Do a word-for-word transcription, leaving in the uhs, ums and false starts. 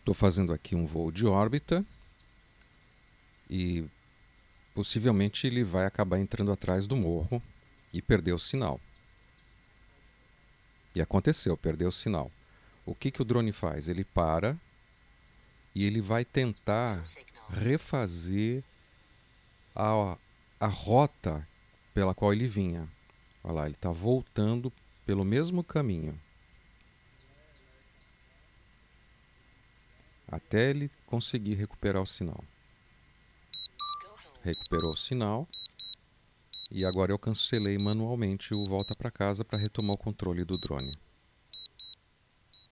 Estou fazendo aqui um voo de órbita e possivelmente ele vai acabar entrando atrás do morro e perder o sinal. E aconteceu, perdeu o sinal. O que, que o drone faz? Ele para e ele vai tentar refazer a, a rota pela qual ele vinha. Olha lá, ele está voltando pelo mesmo caminho. Até ele conseguir recuperar o sinal. Recuperou o sinal. E agora eu cancelei manualmente o volta para casa para retomar o controle do drone.